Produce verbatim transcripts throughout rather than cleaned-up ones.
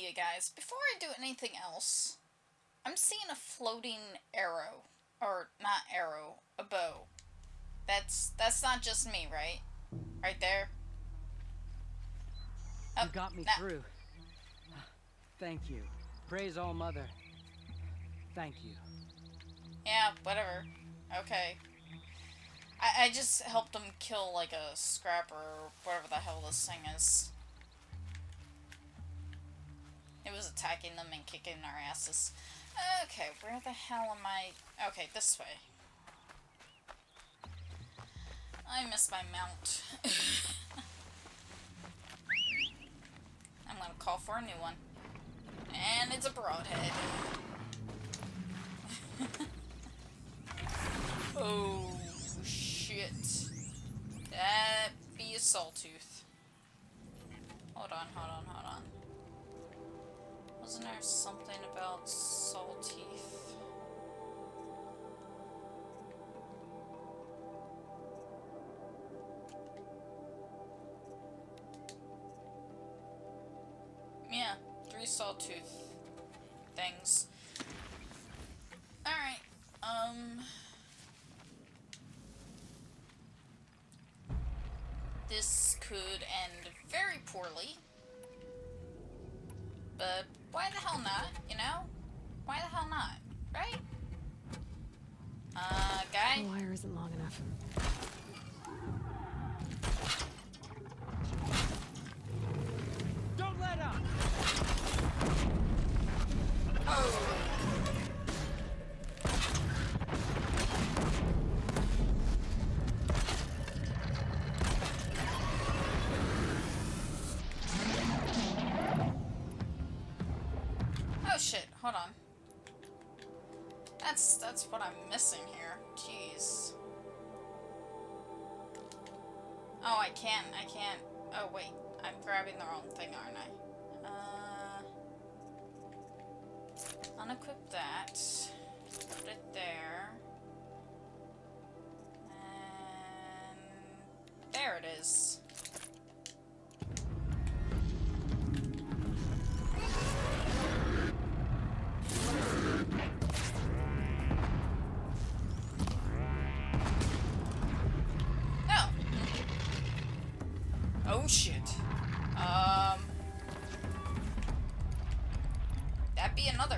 you guys, before I do anything else, I'm seeing a floating arrow. Or, not arrow, a bow. That's, that's not just me, right? Right there? Oh, you got me nah. through. Thank you. Praise All Mother. Thank you. Yeah, whatever. Okay. I, I just helped him kill, like, a scrapper or whatever the hell this thing is. It was attacking them and kicking our asses. Okay, where the hell am I? Okay, this way. I miss my mount. I'm gonna call for a new one. And it's a broadhead. Oh, shit. That be a sawtooth. Hold on, hold on, hold on. Wasn't there something about sawteeth? Yeah, three sawtooth things. Alright, um... this could end very poorly. But why the hell not, you know? Why the hell not, right? Uh, guy? The wire isn't long enough. Don't let up! Oh! Oh shit, hold on. That's, that's what I'm missing here. Jeez. Oh, I can't, I can't. Oh wait, I'm grabbing the wrong thing, aren't I? Uh... Unequip that. Put it there. And... there it is. Oh shit. Um. That'd be another.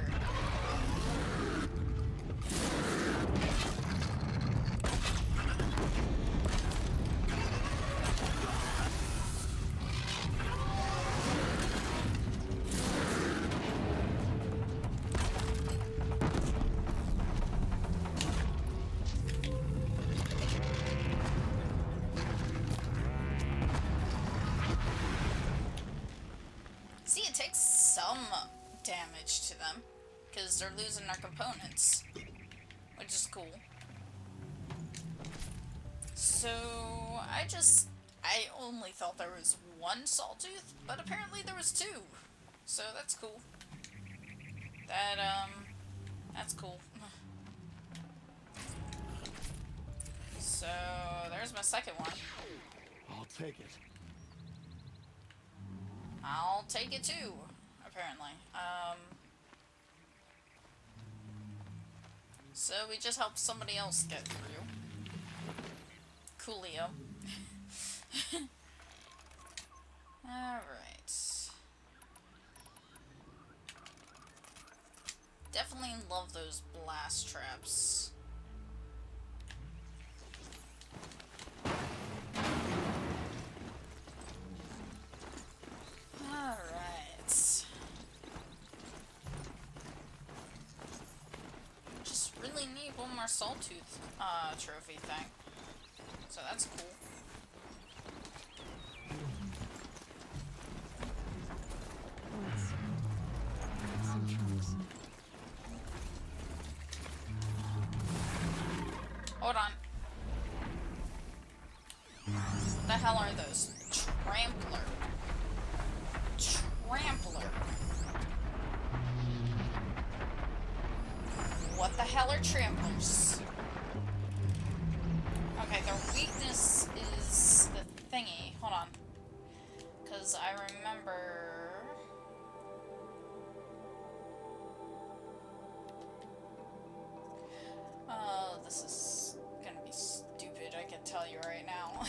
Damage to them because they're losing their components, which is cool. So I just I only thought there was one sawtooth, but apparently there was two, so that's cool. That um that's cool. So there's my second one. I'll take it. I'll take it too. Apparently. Um, so we just helped somebody else get through. Coolio. Alright. Definitely love those blast traps. Alright. Really need one more sawtooth uh, trophy thing, so that's cool. Hold on. What the hell are those? Trampler. Trampler. What the hell are tramplers? Okay, their weakness is the thingy. Hold on. Because I remember... this is gonna be stupid, I can tell you right now.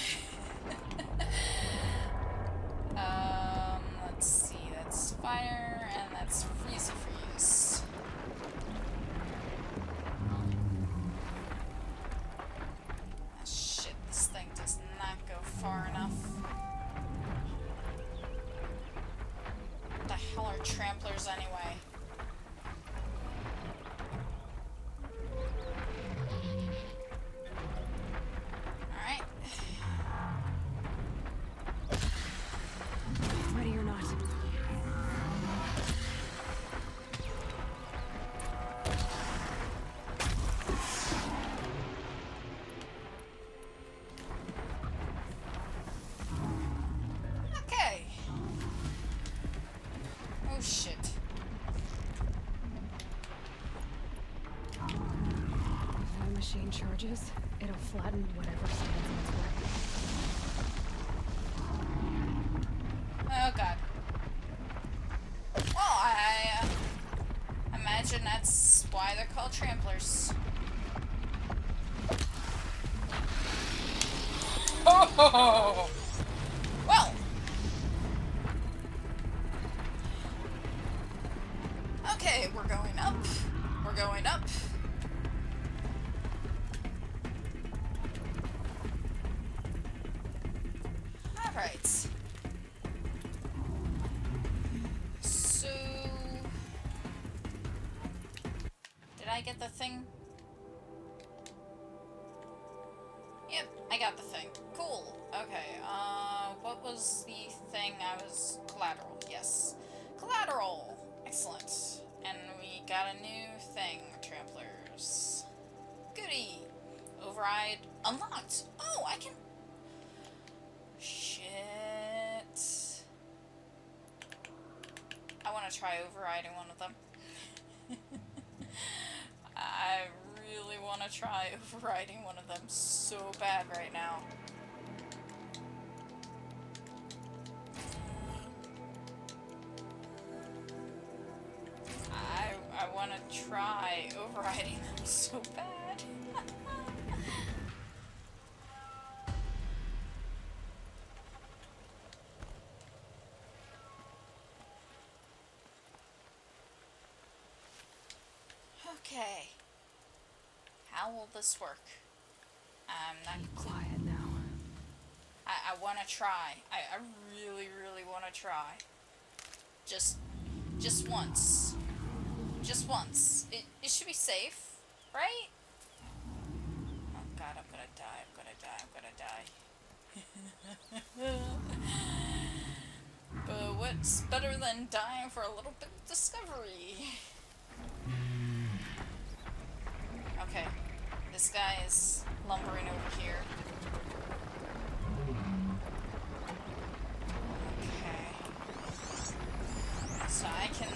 um, let's see, that's fire, and that's freezy freeze. Ah, shit, this thing does not go far enough. What the hell are tramplers anyway? Oh shit. If that machine charges, it'll flatten whatever stands in its way. Oh god. Well, I uh, imagine that's why they're called tramplers. Oh! Well. Okay, we're going up. We're going up. Alright. So... Did I get the thing? Yep, I got the thing. Cool. Okay, uh, what was the thing I was... Collateral, yes. Collateral! Excellent. And we got a new thing, tramplers. Goody! Override unlocked! Oh, I can... Shit. I want to try overriding one of them. I really want to try overriding one of them so bad right now. I, I want to try overriding them so bad. Okay. How will this work? I'm not Be quiet now. I, I want to try. I, I really, really want to try. Just, just once. Just once. It, it should be safe, right? Oh god, I'm gonna die, I'm gonna die, I'm gonna die. But what's better than dying for a little bit of discovery? Okay, this guy is lumbering over here. Okay. So I can...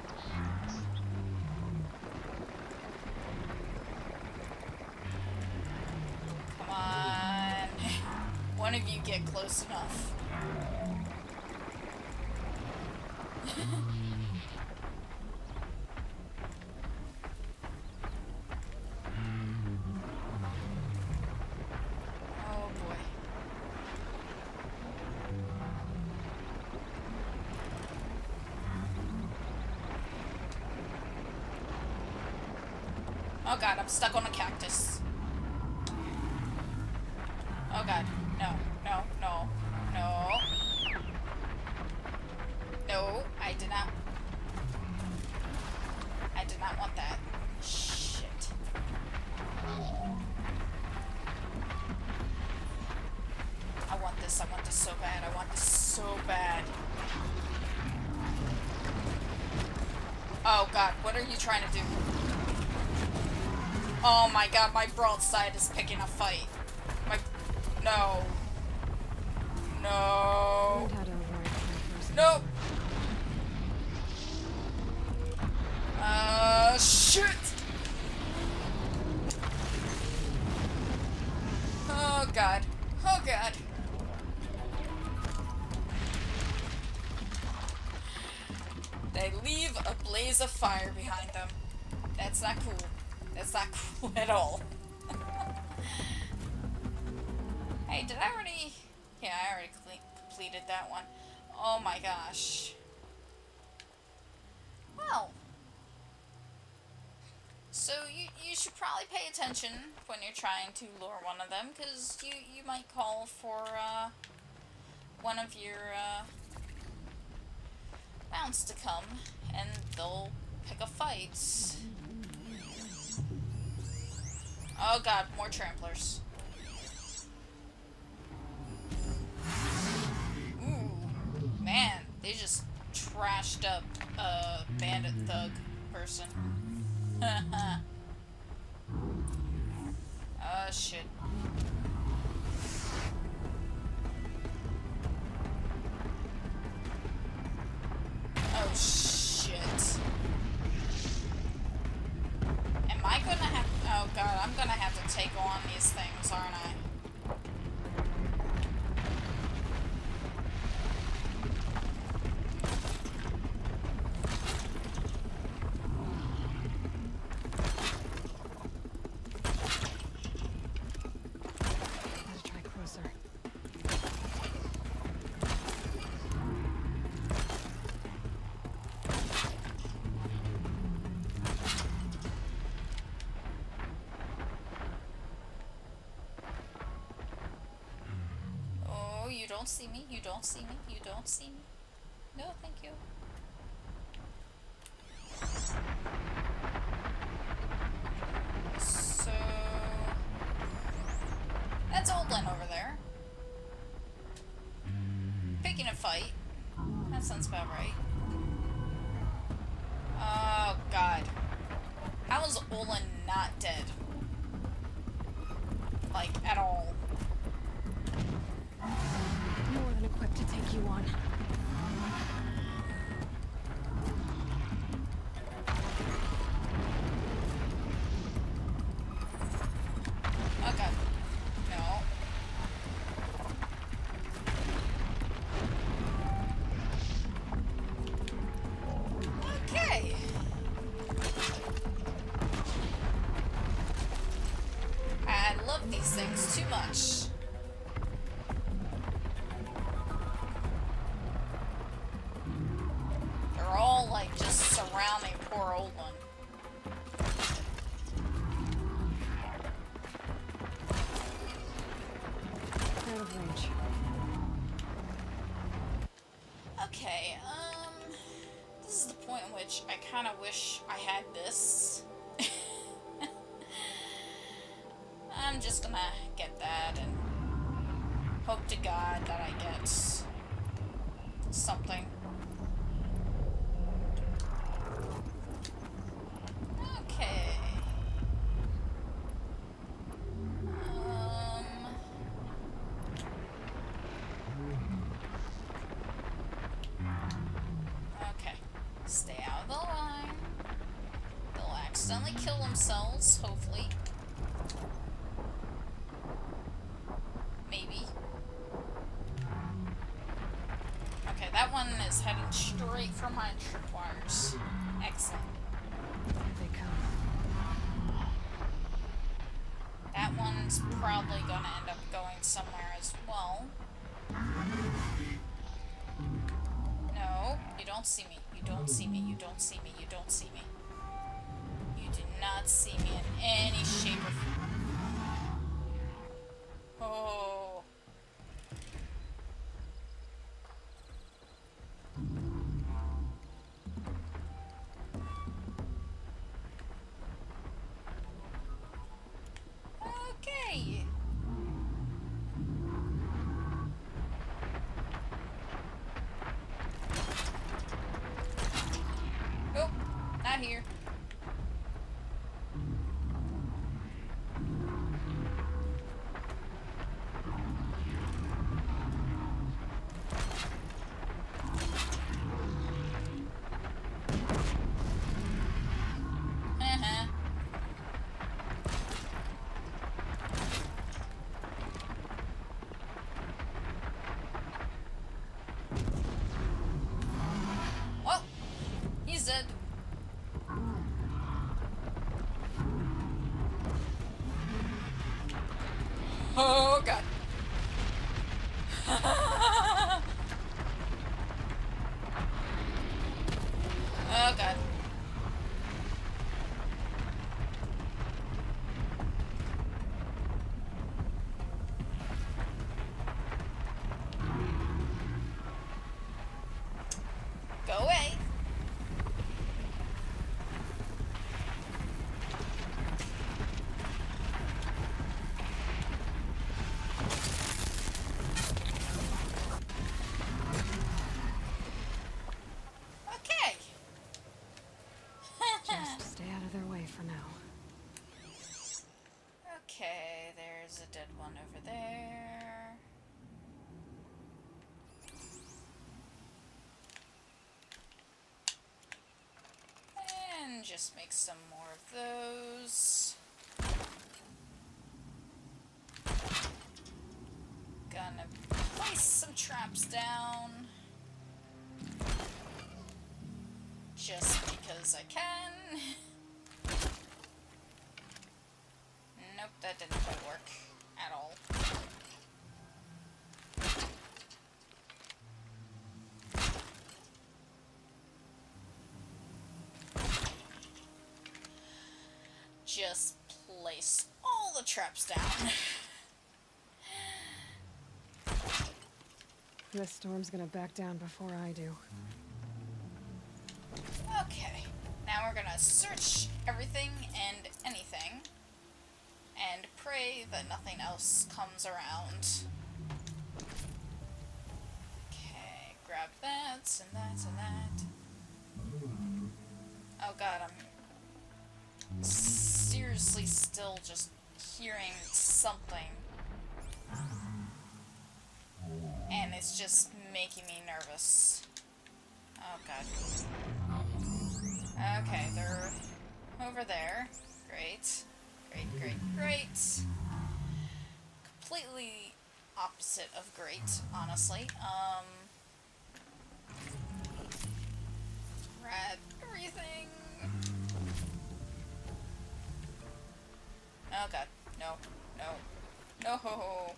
Come on. One of you get close enough. Oh god, I'm stuck on a cactus. Oh god, no, no, no, no. No, I did not. I did not want that. Shit. I want this, I want this so bad, I want this so bad. Oh god, what are you trying to do? Oh my god, my broadside is picking a fight. My... No. No. Nope. Uh, shit! Oh god. Oh god. They leave a blaze of fire behind them. That's not cool. That's not cool at all. Hey, did I already... Yeah, I already completed that one. Oh my gosh. Well. So you, you should probably pay attention when you're trying to lure one of them, because you, you might call for uh, one of your uh, mounts to come, and they'll pick a fight. Oh god, more tramplers. Ooh, man, they just trashed up a bandit thug person. Oh shit. Oh shit. Am I gonna have... Oh god, I'm gonna have to take on these things, aren't I? Gotta try closer. Oh, you don't see me, you don't see me, you don't see me. No, thank you. So... That's Oldland over there. Picking a fight. That sounds about right. Oh, God. How is Olin not dead? Like, at all. More than equipped to take you on. Okay. No. Okay. I love these things too much. They're all like just surrounding poor old one. Out of range. Okay, um, this is the point in which I kind of wish I had this. I'm just gonna get that and hope to God that I get something. Okay. Um... Okay. Stay out of the line. They'll accidentally kill themselves, hopefully. Maybe. Okay, that one is heading straight for my tripwires. Excellent. Here they come. That one's probably gonna end up going somewhere as well. No, you don't see me. You don't see me. You don't see me. You don't see me. You do not see me in any shape or form. Oh. Okay. Nope, not here. Uh-huh. Well, he's dead. Oh god. Go away. Okay. Just stay out of their way for now. Okay, there's a dead one over there. And just make some more of those. Gonna place some traps down. Just because I can. Nope, that didn't quite work at all. Just place all the traps down. This storm's gonna back down before I do. Okay, now we're gonna search everything and anything and pray that nothing else comes around. Okay, grab that and that and that. Oh god, I'm seriously still just hearing something. And it's just making me nervous. Oh god. Okay, they're over there. Great. Great, great, great. Completely opposite of great, honestly. Um, grab everything. Oh god. No. No. No ho ho.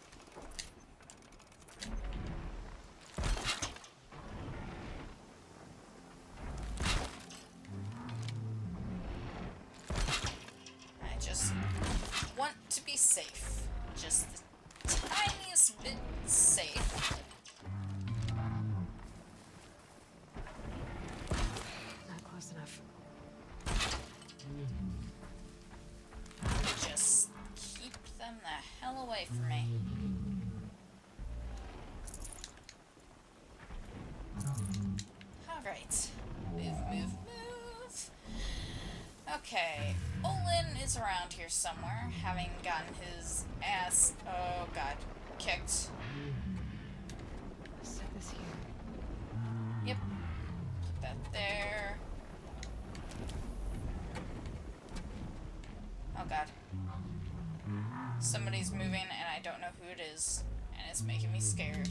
I just want to be safe. Just the tiniest bit safe. Not close enough. Just keep them the hell away from me. Alright. Move, move, move. Okay. Olin is around here somewhere, having gotten his ass, oh god, kicked. Set this here. Yep. Put that there. Oh god. Somebody's moving and I don't know who it is, and it's making me scared.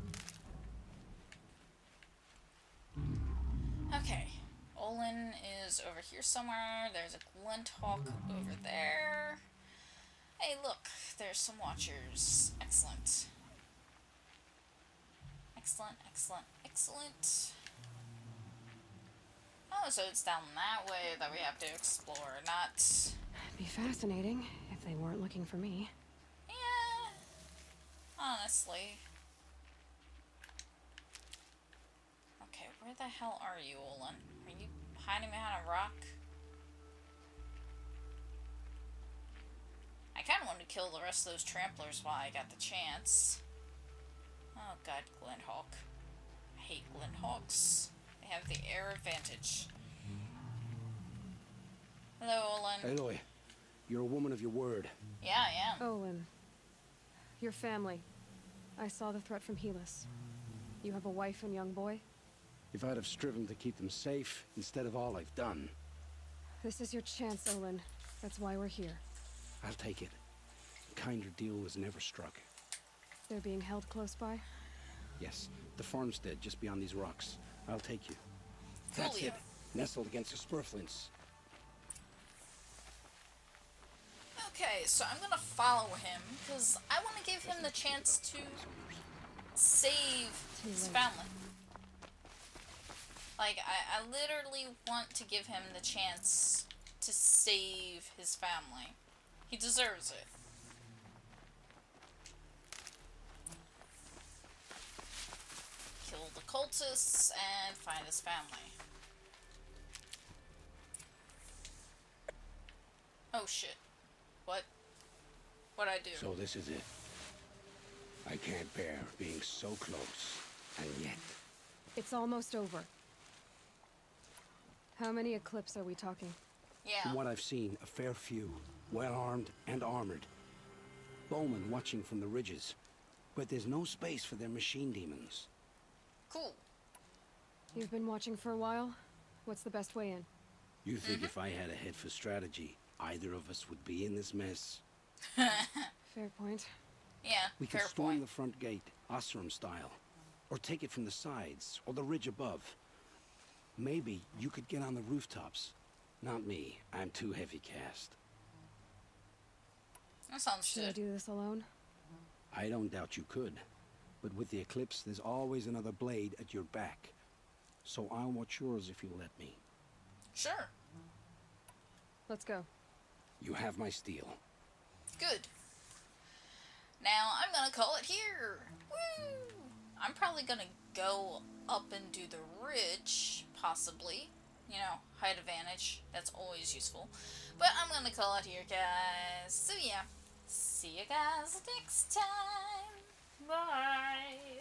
Okay. Olin is over here somewhere. There's a Glinthawk over there. Hey, look. There's some watchers. Excellent. Excellent, excellent, excellent. Oh, so it's down that way that we have to explore, not... It'd be fascinating if they weren't looking for me. Yeah. Honestly. Okay, where the hell are you, Olin? Are you hiding behind a rock? I kind of wanted to kill the rest of those tramplers while I got the chance. Oh god, Glinthawk. I hate Glinthawks. They have the air advantage. Hello, Olin. Aloy, you're a woman of your word. Yeah, I am. Olin. Your family. I saw the threat from Helis. You have a wife and young boy? If I'd have striven to keep them safe instead of all I've done, This is your chance, Olin. That's why we're here. I'll take it. A kinder deal was never struck. They're being held close by? Yes, the farmstead just beyond these rocks. I'll take you. That's Coolio. it. Nestled against the spurflints. Okay, so I'm gonna follow him, because I want to give him the chance to save his late. family. Like, I, I literally want to give him the chance to save his family. He deserves it. Kill the cultists and find his family. Oh shit. What? What'd I do? So this is it. I can't bear being so close, and yet... It's almost over. How many Eclipse are we talking? Yeah. From what I've seen, a fair few. Well-armed and armored. Bowmen watching from the ridges. But there's no space for their machine demons. Cool. You've been watching for a while? What's the best way in? You think if I had a head for strategy, either of us would be in this mess? Fair point. Yeah, We could fair storm point. the front gate, Osram style. Or take it from the sides, or the ridge above. Maybe you could get on the rooftops. Not me. I'm too heavy cast. That sounds Should I good. do this alone? I don't doubt you could. But with the Eclipse, there's always another blade at your back. So I'll watch yours if you'll let me. Sure. Let's go. You have my steel. Good. Now, I'm gonna call it here. Woo! I'm probably gonna go up and do the ridge, possibly. You know, height advantage. That's always useful. But I'm gonna call it here, guys. So yeah, see you guys next time. Bye.